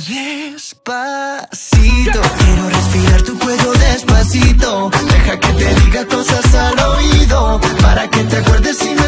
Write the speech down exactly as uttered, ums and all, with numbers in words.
Despacito, quiero respirar tu cuello despacito. Deja que te diga cosas al oído, para que te acuerdes y no